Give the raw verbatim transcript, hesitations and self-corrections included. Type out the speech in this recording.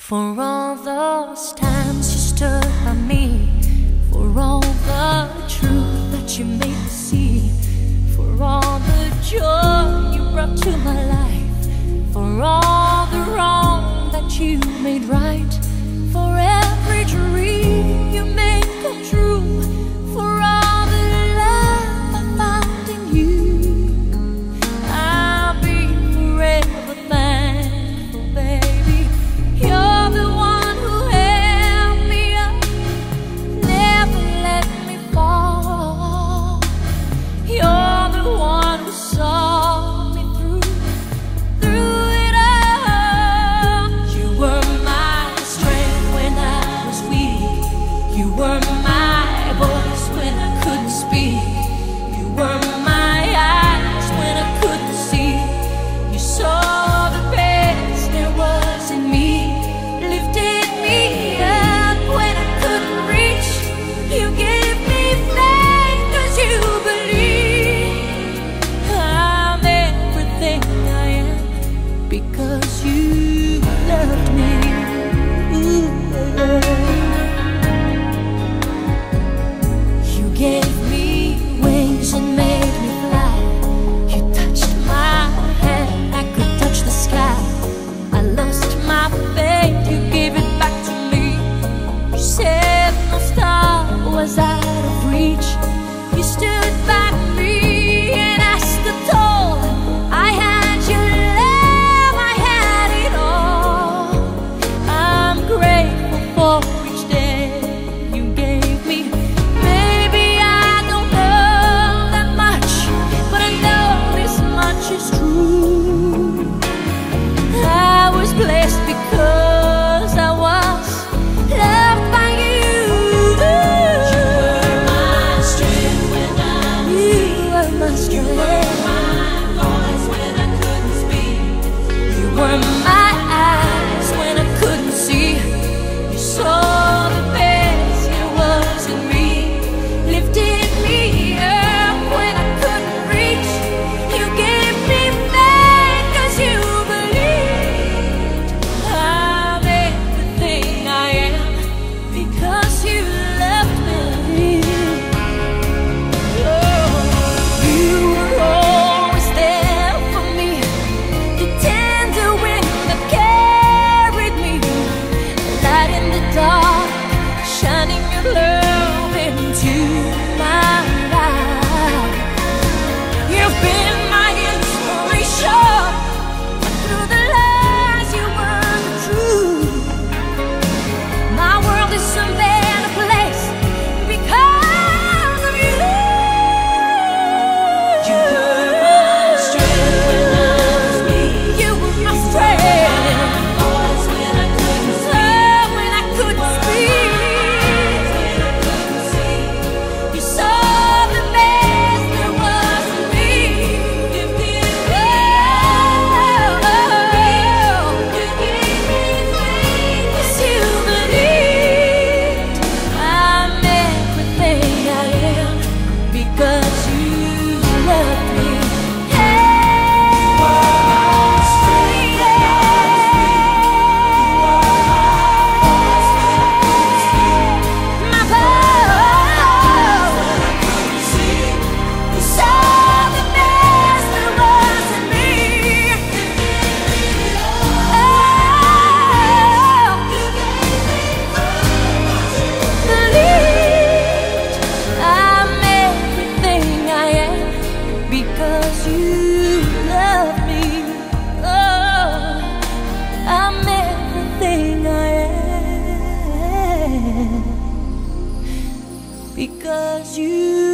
For all those times you stood by me, for all the truth that you made me see, for all the joy you brought to my life, for all the wrong that you made right, for every dream you made come true, for all the love I found in you, I'll be forever thankful, baby. You're the one who held me up, never let me fall. You're the one who saw me through, through it all. You were my strength when I was weak. You were my voice when I couldn't speak. You were my eyes when I couldn't see. You saw the best there was in me, lifted me up when I couldn't reach. You gave me faith 'cause you believe I'm everything I am because you loved me. Ooh, you gave me wings and made me fly. You touched my hand, I could touch the sky. I lost my faith, you gave it back to me. You said no star was out of reach. You stood by me and I stood tall. I had your love, I had it all. I'm grateful for each day you gave me. Maybe I don't know that much, but I know this much is true. I was blessed because I was loved by you. You were my strength when I was weak. You were my strength. You were my voice when I couldn't speak. You were my eyes when I couldn't see. You saw the best there was in me, lifted me up when I couldn't reach. You gave me faith 'cause you believed I'm everything I am because you loved me. Oh, you were always there for me, the tender wind that carried me, light in the dark, shining your love into my life. You've been my inspiration, through the lies you were the truth. My world is a better place because of you. You were my strength when I was weak. You were my strength. Voice when I couldn't speak. When I couldn't speak. When I couldn't see. You saw the best there was in me. You gave me faith. You gave me faith 'cause you believed I'm everything I am because you love me. My voice, you saw the best there was in me. Oh, believed I'm everything I am because you love me. Oh, I'm everything I am because you